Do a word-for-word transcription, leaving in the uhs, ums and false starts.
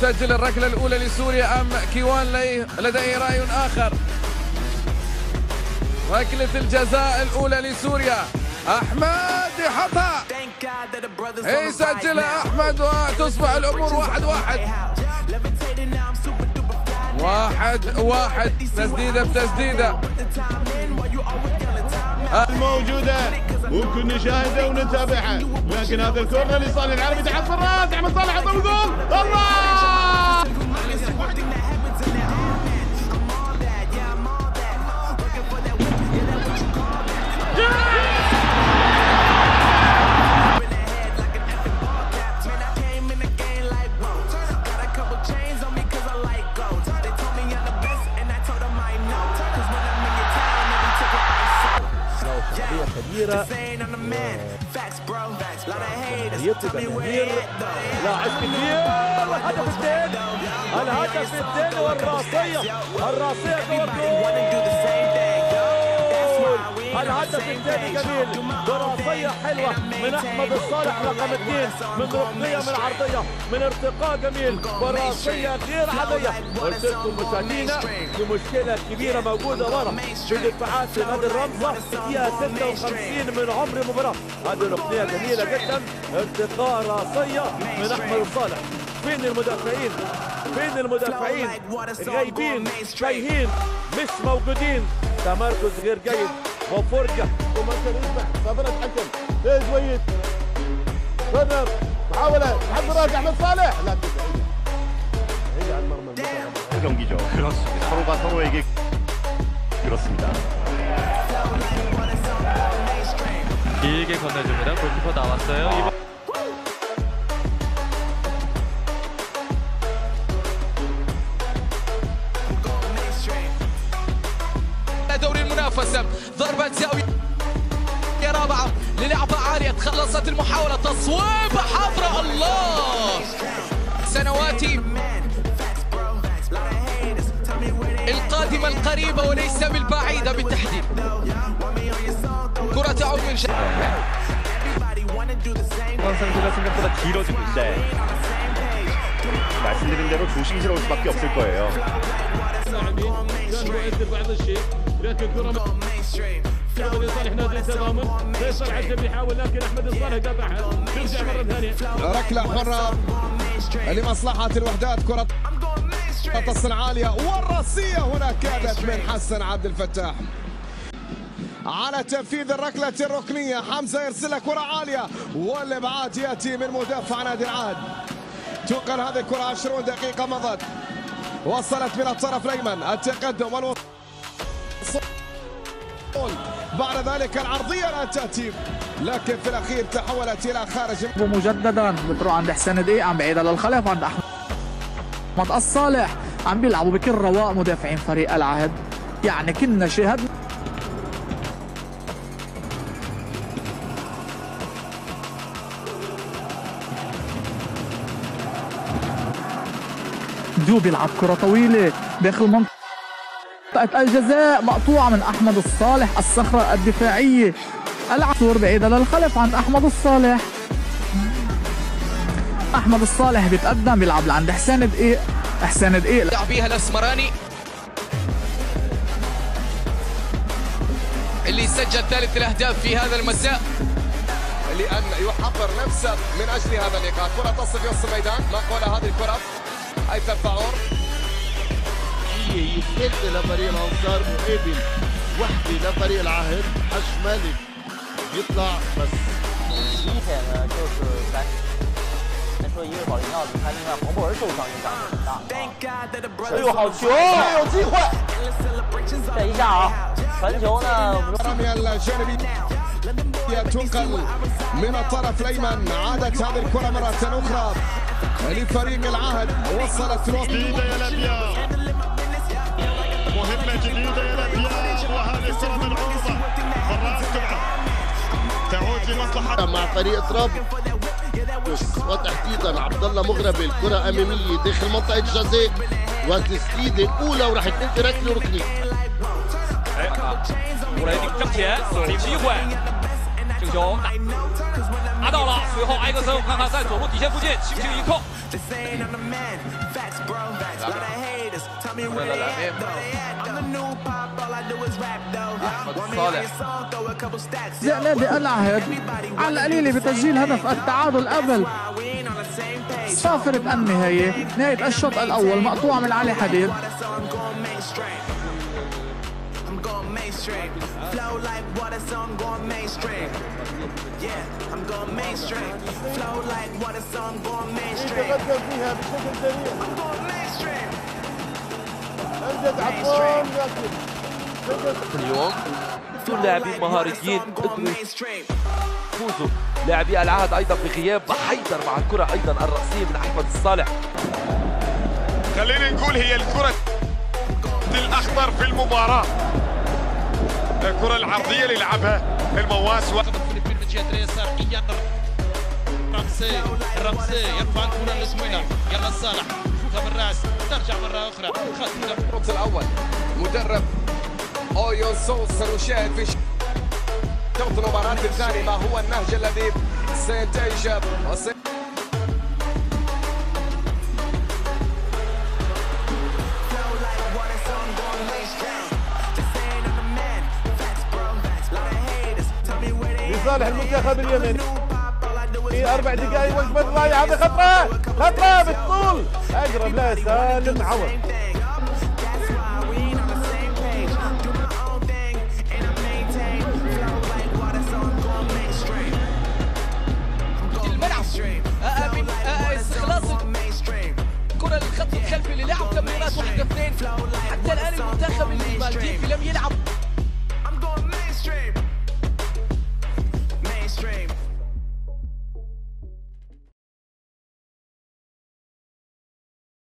يسجل الركلة الأولى لسوريا أم كيوان لديه رأي آخر؟ ركلة الجزاء الأولى لسوريا، أحمد يحطها، يسجلها أحمد وتصبح الأمور واحد واحد واحد واحد تسديدة بتسديدة الموجودة ممكن نشاهدها ونتابعها، لكن هذا الكورنر لصالح العربي تحت الراس، احمد صالح حط الجول، الله! كبيرة يطلب الجماهير، لاعب كبير، الهدف الثاني، الهدف الثاني والراسية، الراسية جول، الهدف الثاني جميل براسية حلوة من أحمد الصالح رقم اثنين، من ركنية من عرضية من ارتقاء جميل براسية غير عادية. قلت لكم مشاهدينا في مشكلة كبيرة موجودة ورا في الدفاعات في نادي الرمزة، فيها ستة وخمسين من عمر المباراة. هذه ركنية جميلة جدا، ارتقاء راسية من أحمد الصالح. فين المدافعين؟ فين المدافعين؟ غايبين، تايهين، مش موجودين، تمركز غير جيد وفرجة ومركز يسمح صابرة حكم ايه شوية كورنر محاولة لحد راجع احمد صالح لا هي على المرمى 경기죠. 그렇습니다. 서로가 서로에게 그렇습니다. 길게 건네줍니다. 골키퍼 나왔어요. دوري المنافسة، ضربة زاوية رابعة للعبة عالية، تخلصت المحاولة، تصويب حفرة، الله! سنواتي القادمة القريبة وليس بالبعيدة بالتحديد. كرة تعود من شأن 선수가 생각보다 길어지고 있어요. 말씀드린 대로 조심스러울 수밖에 없을 거예요. لكن كرة لصالح نادي التضامن، فيصل عجب يحاول لكن احمد الصالح قطعها، ترجع مرة ثانية. ركلة حرة لمصلحة الوحدات، كرة الصنعالية والراسية هنا كادت من حسن عبد الفتاح. على تنفيذ الركلة الركنية حمزة يرسلها كرة عالية والابعاد ياتي من مدافع نادي العهد. تنقل هذه الكرة عشرين دقيقة مضت، وصلت من الطرف الايمن، التقدم والوصول بعد ذلك العرضية لا تأتي، لكن في الأخير تحولت إلى خارج. ومجددا بتروح عند حسين دقيق، عم بعيدها للخلف عند أحمد الصالح، عم بيلعبوا بكل رواق مدافعين فريق العهد. يعني كنا شاهدنا دو بيلعب كرة طويلة داخل منطقة الجزاء، مقطوعة من أحمد الصالح، الصخرة الدفاعية، العصور بعيدة للخلف عند أحمد الصالح. أحمد الصالح بيتقدم بيلعب لعند حسين دقيق، حسين دقيق لعب بيها الأسمراني اللي سجل ثالث الأهداف في هذا المساء، لأن يحضر نفسه من أجل هذا اللقاء. كرة تصل في وسط الميدان، مقولة هذه الكرة أيثر فاور يسد لفريق الانصار مقابل وحده لفريق العهد. حش مالك يطلع بس 第一天呢，就是咱先说一个保利尼奥比赛，因为黄博文受伤影响很大。哎呦，好球，有机会！等一下啊，传球呢， تنقل من الطرف الايمن، عادت هذه الكره مره اخرى لفريق العهد، وصلت الوقت جديده يا لبيا، مهمه جديده يا لبيا، وهذه الكره ملعوبه بالراس تبعد تعود لمصلحه مع فريق تراب، وتحديدا عبد الله مغربي. الكره اماميه داخل منطقه الجزاء والتسديده الاولى وراح تنتهي ركله ركنيه. 武雷顶正前锁定机会，这这个球拿到了，随后埃克森，我看看在左路底线附近轻轻一扣。 ولا الامام احمد الصالح نادي العهد على القليله بتسجيل هدف التعادل قبل صافرة النهايه. نهايه الشوط الاول مقطوعه من علي حديد. يتقدم فيها بشكل سريع. امجد عفان لكن اليوم دول لاعبين مهاريين قدروا يفوزوا. لاعبي العهد ايضا بغياب حيدر مع الكره ايضا الراسيه من احمد الصالح. خلينا نقول هي الكره الاخضر في المباراه، الكره العرضيه اللي يلعبها المواس. الفلبين من جهه اليسار ايان رمسي رمسي يرفع الكره لزوينه. يلا صالح شوطها بالراس ترجع مره اخرى. الشوط الاول مدرب اويو سوس نشاهد في شوط المباراه الثاني ما هو النهج الذي سينتج وسي... لصالح المنتخب اليمني في اربع دقائق وجبه ضايعه. هذه خطره خطره بالطول اقرب لا سالم عوض. من استخلاص الكرة للخط الخلفي اللي لعب تمريرات واحدة اثنين. حتى الآن المنتخب المالديفي